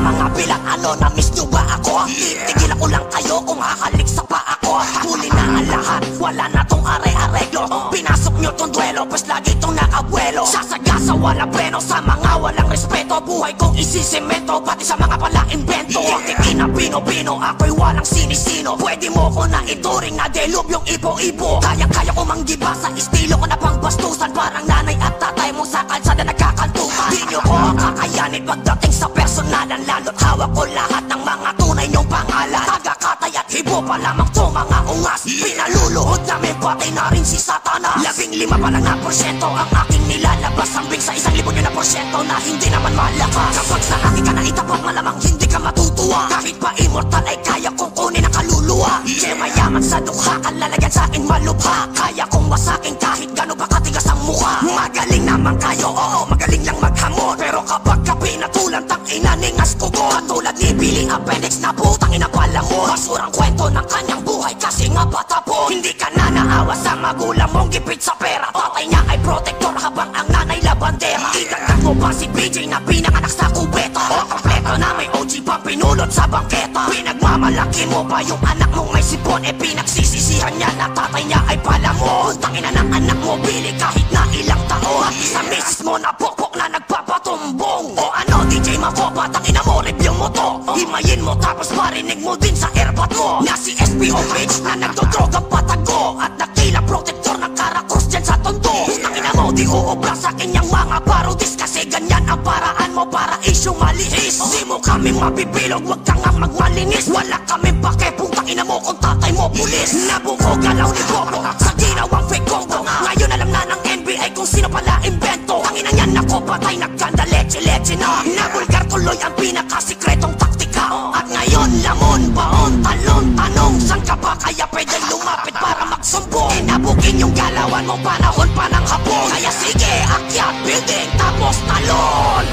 mga bilang ano, na-miss nyo ba ako? Tigilan ko lang kayo kung hahalik sa pa ako. Huli na ang lahat, wala na tong are-areglo. Pinasok nyo tong duelo, pues lagi tong nakabuelo. Sasagasa wala preno sa mga walang respeto. Buhay kong isisemento, pati sa mga pala-invento. Hindi na pino-pino, ako'y walang sinisino. Pwede mo ko na ituring na delubyong ibo-ibo. Kaya-kaya ko manggiba sa estilo ko na pangbastusan. Parang nanay at tatay mo sa kalsada nagkakantukan. Di nyo ko kakayanin pagdating sa personalan. Lalo't hawak ko lahat ng mga tunay nyong pangalan. Tagakatay at hibo pa lamang to mga ungas. Pinaluluhod namin pati na rin si Satanas. 15 pa lang na porsyento ang aking nilalabas. Hambing sa 1,000 nyo na porsyento na hindi naman malakas. Kapag sa akin ka na itapat, malamang hindi ka matutuwa. Kahit pa immortal ay kaya kong kunin ang kaluluwa. Mayaman sa dukha, kalalagyan sa akin malubha. Kaya kong wasakin kahit gano'n pa katigas ang mukha. Magaling naman kayo, oo, magaling lang maghamon. Pero kapag ka pinatulan, tangina ningas ko ko. Katulad ni Billy Appendix na putang ina pala mo. Basurang kwento ng kanyang buhay kasi nga bata po. Hindi ka na naawa sa magulang mong gipit sa pera. Tatay niya ay protector habang ang nanay labandera. Idagdag mo pa si BJ na pinanganak sa kubeta. O kompleto na may OG pang pinulot sa bangketa. Pinagmamalaki mo pa yung anak mong may sipon. E pinagsisisihan niya na tatay niya ay pala mo. Tangina ng anak mo Billy kahit na ilang taon. Sa misis mo na pokpok na nagpapatumbong. O ano DJ Makopa, tangina mo review mo to. Himayin mo tapos marinig mo din sa airpot mo na si SPO bitch na nagdodrogang patago. At nakila protector ng karakros dyan sa tondo. Tangina mo di uobra sa kanyang mga parodis. Kasi ganyan ang paraan mo para isyong malihis. Di mo kami mabibilog, wag ka nga magmalinis. Wala kami pake, putang ina mo kung tatay mo pulis. Nabuko galaw ni Bobo sa ginawang fake combo. Ngayon alam na ng NBA kung sino pala invento. Tangina niyan ako patay, nagkanda leche-leche na. Nabulgar tuloy ang pinakasikretong taktika. At ngayon lamon, baon, talon, tanong. San ka ba kaya pwede lumapit para magsumbong? Inabukin yung galawan mo, panahon pa ng hapon. Kaya sige, akyat, building, tapos talon.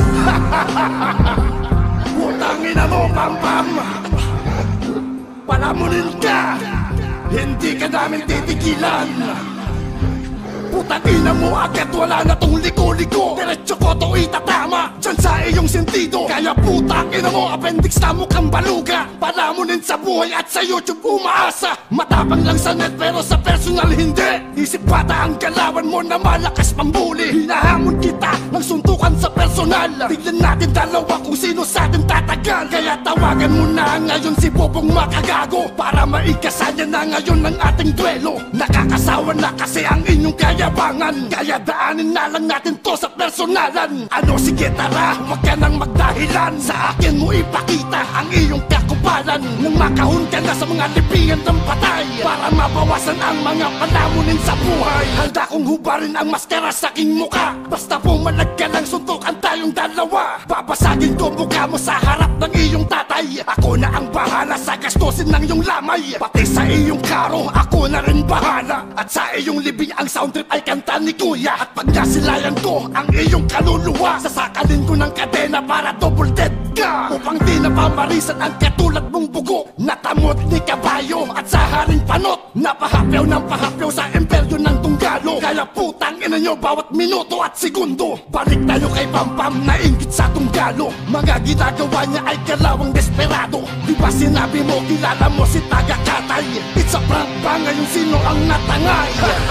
Putangina mo, pam-pam. Palamunin ka, hindi ka namin titigilan. Putangina mo agad, wala na tong liko-liko. Diretso ko to itatama dyan sa iyong sentido. Kaya putangina mo, appendix na mukhang baluga. Palamunin sa buhay at sa YouTube umaasa. Matapang lang sa net pero sa personal hindi. Isip bata ang galawan mo na malakas pambuli. Hinahamon kita ng suntukan sa personal. Tignan natin dalawa kung sino sa atin tatagal. Kaya tawagan mo na ngayon si Bobong Makagago para maikasanya na ngayon ang ating duelo. Nakakasawa na kasi ang inyong kayabangan. Kaya daanin na lang natin to sa personalan. Ano sige tara, huwag ka nang magdahilan. Sa akin mo ipakita ang iyong kakupalan. Nang makahon ka na sa mga libingan ng patay para mabawasan ang mga palamunin sa buhay. Handa kong hubarin ang maskara sa aking muka. Basta pumalag ka lang, suntukan tayong dalawa. Babasagin ko mukha mo sa harap ng iyong tatay. Ako na ang bahala sa gastusin ng iyong lamay. Pati sa iyong karo, ako na rin bahala. At sa iyong libing ang sound trip ay kanta ni Kuya. At pag nasilayan ko ang iyong kaluluwa, sasakalin ko ng kadena para double dead ka. Upang di na pamarisan ang katulad mong bugo. Natamot ni kabayo at sa haring panot. Napahapyaw ng pahapyaw sa imperyo ng tunggalo. Kaya putang ina nyo bawat minuto at segundo. Balik tayo kay Pampam na inggit sa tunggalo. Mga ginagawa niya ay kalawang desperado. Di ba sinabi mo kilala mo si Tagakatay? It's a prank ba ngayon sino ang natangay?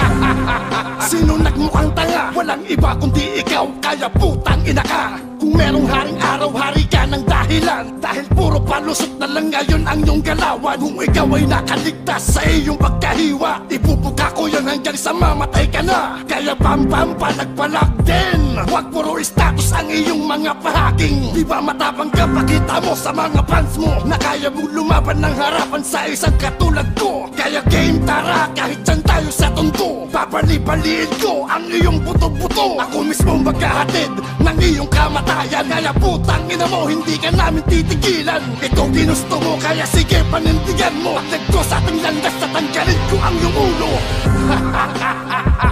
Sino nagmukhang tanga? Walang iba kundi ikaw, kaya putang ina ka. Kung merong haring araw, hari ka ng dahilan. Dahil puro palusot na lang ngayon ang iyong galawan. Kung ikaw ay nakaligtas sa iyong pagkahiwa, ibubuka ko yan hanggang sa mamatay ka na. Kaya pam-pam palagpalag din. Huwag puro status ang iyong mga pahaging. Di ba matapang ka, pakita mo sa mga fans mo na kaya mong lumaban ng harapan sa isang katulad ko. Kaya game tara, kahit dyan tayo sa tondo. Babali-baliin ko ang iyong buto-buto. Ako mismo maghahatid ng iyong kamatayan. Kaya putang ina mo, hindi ka namin titigilan. Ito ginusto mo, kaya sige panindigan mo. Paglag ko sa ating landas, tatanggalin ko ang iyong ulo.